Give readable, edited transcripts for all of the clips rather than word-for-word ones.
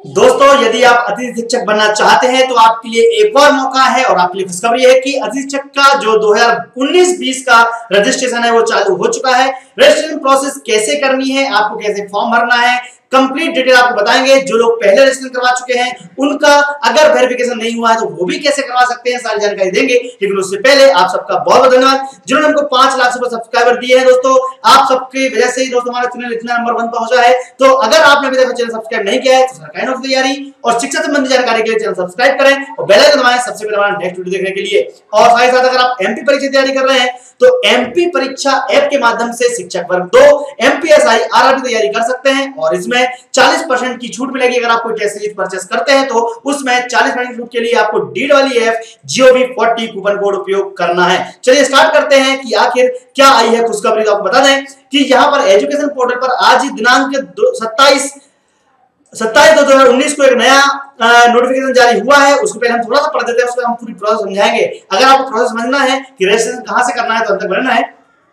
दोस्तों, यदि आप अतिथि शिक्षक बनना चाहते हैं तो आपके लिए एक और मौका है और आपके लिए खुशखबरी है कि अतिथि शिक्षक का जो 2019-20 का रजिस्ट्रेशन है वो चालू हो चुका है। रजिस्ट्रेशन प्रोसेस कैसे करनी है, आपको कैसे फॉर्म भरना है, कंप्लीट डिटेल आपको बताएंगे। जो लोग पहले रजिस्ट्रेशन करवा चुके हैं उनका अगर वेरिफिकेशन नहीं हुआ है तो वो भी कैसे करवा सकते हैं, सारी जानकारी देंगे। लेकिन उससे पहले आप सबका बहुत बहुत धन्यवाद जिन्होंने हमको 5 लाख से ऊपर सब्सक्राइबर दिए हैं। दोस्तों, आप सबकी वजह से ही दोस्तों हमारा चैनल इतना नंबर 1 पहुंचा है। तो अगर आपने अभी तक चैनल सब्सक्राइब नहीं किया है तो सरकारी नौकरी तैयारी और शिक्षा संबंधी जानकारी के लिए चैनल सब्सक्राइब करें और बेल आइकन दबाएं सबसे पहले हमारा नेक्स्ट वीडियो देखने के लिए। और साथ ही साथ अगर आप एमपी परीक्षा तैयारी कर रहे हैं तो एमपी परीक्षा ऐप के माध्यम से शिक्षक वर्ग 2 एमपीएसआई आरआरबी तैयारी कर सकते हैं और इसमें 40% की छूट मिलेगी। अगर आप कोई टेस्ट सीरीज परचेस करते हैं तो उसमें 40% छूट के लिए आपको डीड वाली ऐप GOV40 कूपन कोड उपयोग करना है। चलिए स्टार्ट करते हैं कि आखिर क्या आई है खुशखबरी। तो आपको बता दें कि यहां पर एजुकेशन पोर्टल पर आज ही दिनांक 27/2/2019 को एक नया नोटिफिकेशन जारी हुआ है। उसको पहले हम थोड़ा सा पढ़ देते हैं, उसमें हम पूरी प्रोसेस समझाएंगे। अगर आपको प्रोसेस समझना है कि रजिस्ट्रेशन कहां से करना है तो अंत तक बढ़ना है।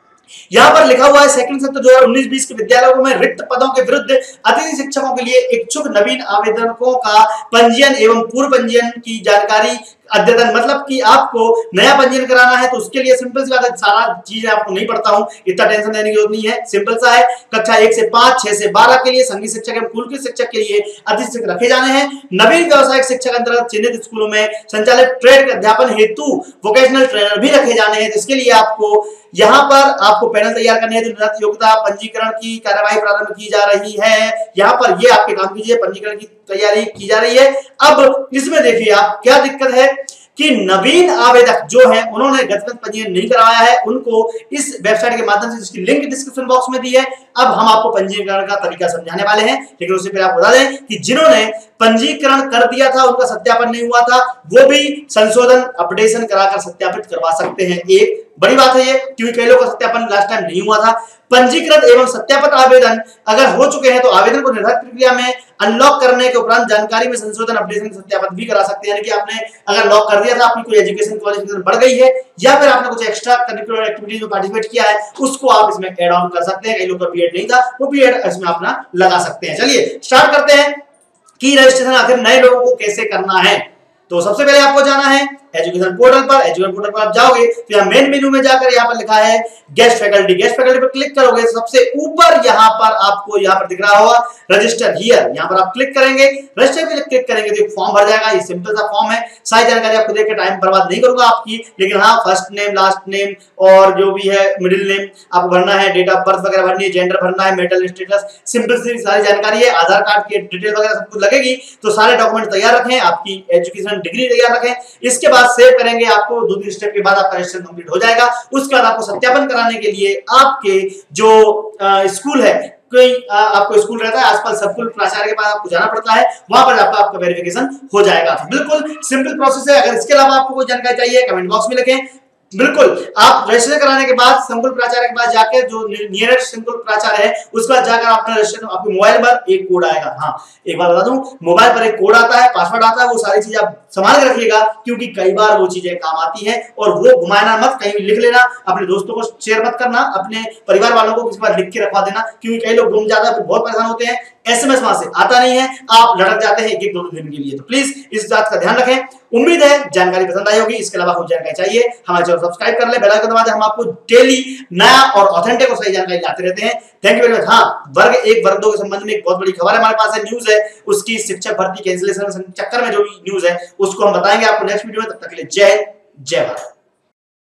यहां पर लिखा हुआ है सेकंड सत्र 2019-20 के विद्यालयों में रिक्त पदों के विरुद्ध अतिथि शिक्षकों के लिए इच्छुक नवीन आवेदकों का पंजीयन एवं पूर्व पंजीयन की जानकारी अद्यतन, मतलब कि आपको नया पंजीयन कराना है तो उसके लिए सिंपल सी बात है, सारा चीज आपको नहीं पढ़ता हूं, इतना टेंशन लेने की जरूरत नहीं है। सिंपल सा है, कक्षा 1 से 5, 6 से 12 के लिए संगीत शिक्षक एवं कुल के शिक्षक के लिए अतिथि शिक्षक रखे जाने हैं। नवीन व्यावसायिक शिक्षक अंतर्गत चिन्हित स्कूलों में संचालित ट्रेड अध्यापन हेतु वोकेशनल ट्रेनर भी रखे जाने हैं। इसके लिए आपको यहां पर आपको पैनल तैयार करने हैं। तो योग्यता पंजीकरण की कार्यवाही प्रारंभ की जा रही है। यहां पर ये आपके काम कीजिए, पंजीकरण की तैयारी की जा रही है। अब इसमें देखिए आप क्या दिक्कत है कि नवीन आवेदक जो है उन्होंने गतिविधि पंजीयन नहीं करवाया है, उनको इस वेबसाइट के माध्यम से जिसकी लिंक डिस्क्रिप्शन बॉक्स में दी है। अब हम आपको पंजीकरण का तरीका समझाने वाले हैं, लेकिन उससे पहले आपको बता दें कि जिन्होंने पंजीकरण कर दिया था उनका सत्यापन नहीं हुआ था वो भी संशोधन अपडेशन कराकर सत्यापित करवा सकते हैं। एक बड़ी बात है ये, क्योंकि कई लोगों का सत्यापन लास्ट टाइम नहीं हुआ था। पंजीकृत एवं सत्यापित आवेदन अगर हो चुके हैं तो आवेदन को निर्धारित प्रक्रिया में अनलॉक करने के उपरांत जानकारी में संशोधन अपडेशन सत्यापित भी करा सकते हैं। यानी कि आपने अगर लॉक कर दिया था, आपकी कोई एजुकेशन क्वालिफिकेशन बढ़ गई है या फिर आपने कुछ एक्स्ट्रा करिकुलर एक्टिविटीज में पार्टिसिपेट किया है, उसको आप इसमें ऐड ऑन कर सकते हैं। कई लोगों का बीएड नहीं था, वो बीएड इसमें अपना लगा सकते हैं। चलिए स्टार्ट करते हैं कि रजिस्ट्रेशन आखिर नए लोगों को कैसे करना है। तो सबसे पहले आपको जाना है एजुकेशन पोर्टल पर। एजुकेशन पोर्टल पर आप जाओगे तो यहाँ मेन मेन्यू में जाकर यहाँ पर लिखा है गेस्ट फैकल्टी। गेस्ट फैकल्टी पर क्लिक करोगे सबसे ऊपर यहाँ पर आपको यहाँ पर दिख रहा होगा रजिस्टर हियर, यहाँ पर आप क्लिक करेंगे। रजिस्टर पे क्लिक करेंगे तो एक फॉर्म भर जाएगा। ये सिंपल सा फॉर्म है, सारी जानकारी आपको देकर टाइम बर्बाद नहीं करूंगा आपकी, लेकिन हाँ फर्स्ट नेम, लास्ट नेम और जो भी है मिडिल नेम आपको भरना है, डेट ऑफ बर्थ वगैरह भरनी है, जेंडर भरना है, मेरिटल स्टेटस, सिंपल सी सारी जानकारी है। आधार कार्ड की डिटेल वगैरह सब कुछ लगेगी। तो सारे डॉक्यूमेंट तैयार रखें, आपकी एजुकेशन डिग्री तैयार रखें। इसके बाद सेव करेंगे, आपको 2-3 स्टेप के बाद आपका रजिस्ट्रेशन कंप्लीट हो जाएगा। उसके बाद आपको सत्यापन कराने के लिए आपके जो स्कूल है, कोई आपको स्कूल रहता है आसपास स्कूल प्राचार्य के पास आपको जाना पड़ता है, वहां पर आपका वेरिफिकेशन हो जाएगा। बिल्कुल सिंपल प्रोसेस है। अगर इसके अलावा आपको कोई जानकारी चाहिए कमेंट बॉक्स में लिखें। बिल्कुल आप रजिस्टर कराने के बाद संकुल प्राचार्य के पास जाकर जो नियरेस्ट संकुल प्राचार्य है उसके बाद जाकर आपका रजिस्टर, आपके मोबाइल पर एक कोड आएगा। हाँ एक बात बता दूं, मोबाइल पर एक कोड आता है, पासवर्ड आता है, वो सारी चीज आप संभाल के रखिएगा क्योंकि कई बार वो चीजें काम आती है। और वो घुमाना मत, कहीं भी लिख लेना, अपने दोस्तों को शेयर मत करना, अपने परिवार वालों को किसी बार लिख के रखवा देना, क्योंकि कई लोग गुम जाता है तो बहुत परेशान होते हैं। एसएमएस वहां से आता नहीं है, आप लटक जाते हैं 1-2 दिन के लिए। तो प्लीज इस बात का ध्यान रखें। उम्मीद है जानकारी पसंद आई होगी। इसके अलावा कुछ जानकारी चाहिए हमारे चैनल सब्सक्राइब कर ले, बेल आइकन दबा दे। हम आपको डेली नया और ऑथेंटिक और सही जानकारी लाते रहते हैं। Thank you very much. हाँ वर्ग 1 वर्ग 2 के संबंध में एक बहुत बड़ी खबर हमारे पास है, न्यूज है, उसकी शिक्षक भर्ती कैंसिलेशन चक्कर में जो न्यूज है उसको हम बताएंगे आपको नेक्स्ट वीडियो में। तब तक के लिए जय हिंद, जय भारत।